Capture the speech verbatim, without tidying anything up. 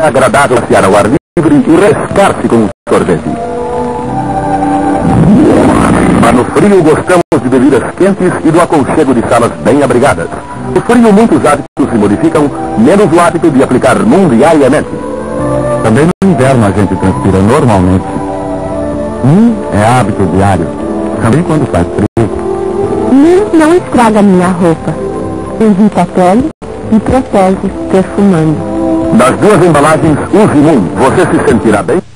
É agradável passear ao ar livre e refrescar-se com um sorvete. Mas no frio gostamos de bebidas quentes e do aconchego de salas bem abrigadas. No frio muitos hábitos se modificam, menos o hábito de aplicar mundo diariamente. Também no inverno a gente transpira normalmente. Hum, é hábito diário. Também quando faz frio. Hum, não estraga minha roupa. Evita a pele e protege perfumando. Das duas embalagens, use um. Você se sentirá bem?